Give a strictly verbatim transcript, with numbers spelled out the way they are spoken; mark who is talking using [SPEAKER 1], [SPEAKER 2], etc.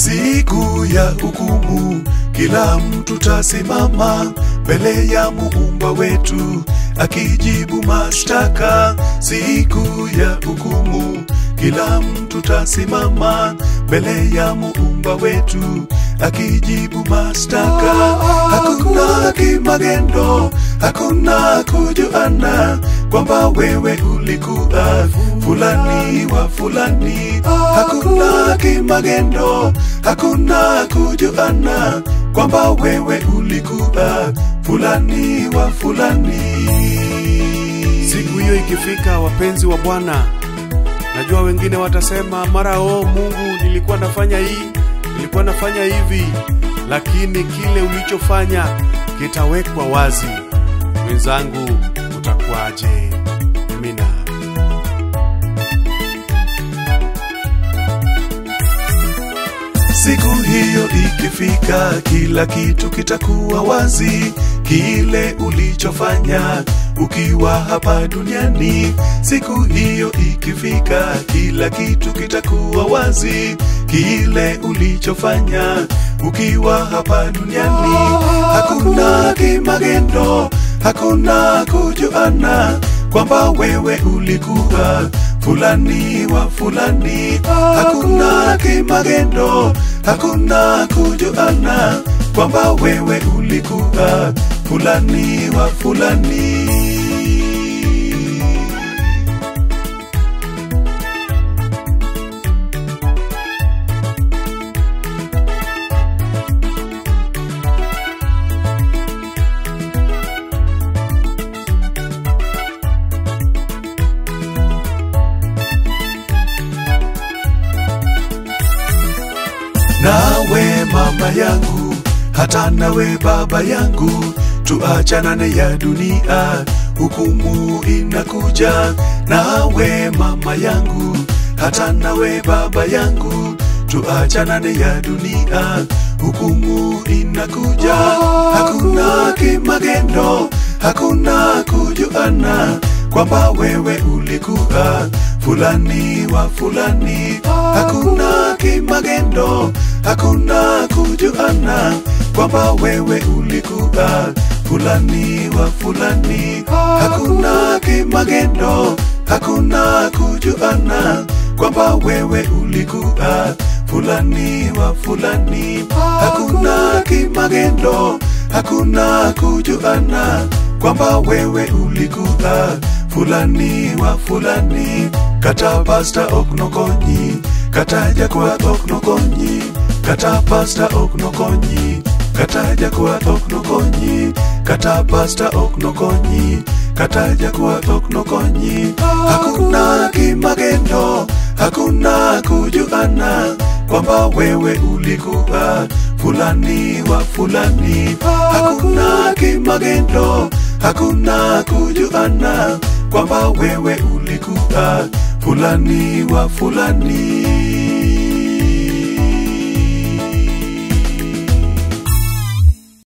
[SPEAKER 1] Siku ya hukumu kila mtu tasimama mbele ya Muumba wetu akijibu mashtaka. Siku ya hukumu kila mtu tasimama mbele ya Muumba wetu akijibu mashtaka. Hakuna kimagendo, hakuna kujuana kwamba wewe ulikuwa fulani wa fulani. Hakuna kimagendo, hakuna kujuana kwamba wewe ulikuwa fulani wa fulani.
[SPEAKER 2] Siku hiyo ikifika, wapenzi wa Bwana, najua wengine watasema mara oh Mungu nilikuwa nafanya hii, nilikuwa nafanya hivi, lakini kile ulichofanya kitawekwa wazi. Wenzangu, utakuwaje? Amina.
[SPEAKER 1] Siku hiyo ikifika, kila kitu kitakuwa wazi, kile ulichofanya ukiwa hapa duniani. Siku hiyo ikifika, kila kitu kitakuwa wazi, kile ulichofanya ukiwa hapa duniani. Hakuna kimagendo, hakuna kujuana kwamba wewe ulikuwa fulani wa fulani. Hakuna kimagendo, hakuna kujuana kwamba wewe ulikuwa fulani wa fulani. Nawe mama yangu, hata nawe baba yangu, tuachanane ya dunia, hukumu inakuja. Nawe mama yangu, hata nawe baba yangu, tuachanane ya dunia, hukumu inakuja. Hakuna kimagendo, hakuna kujuana kwamba wewe ulikuwa fulani wa fulani. Hakuna kimagendo, hakuna kujuana kwamba wewe ulikuwa fulani wa fulani. Hakuna kimagendo, hakuna kujuana kwamba wewe ulikuwa fulani wa fulani. Hakuna kimagendo, hakuna kujuana kwamba wewe ulikuwa fulani wa fulani. Kata Pastor Oknokonyi, kata Jakuath Oknokonyi, kata Pastor Oknokonyi, kata Jakuath Oknokonyi, kata Pastor Oknokonyi, kata Jakuath Oknokonyi. Hakuna kimagendo, hakuna kujuana kwamba wewe ulikuwa fulani wa fulani. Hakuna kimagendo, hakuna kujuana kwamba wewe ulikuwa fulani wa fulani.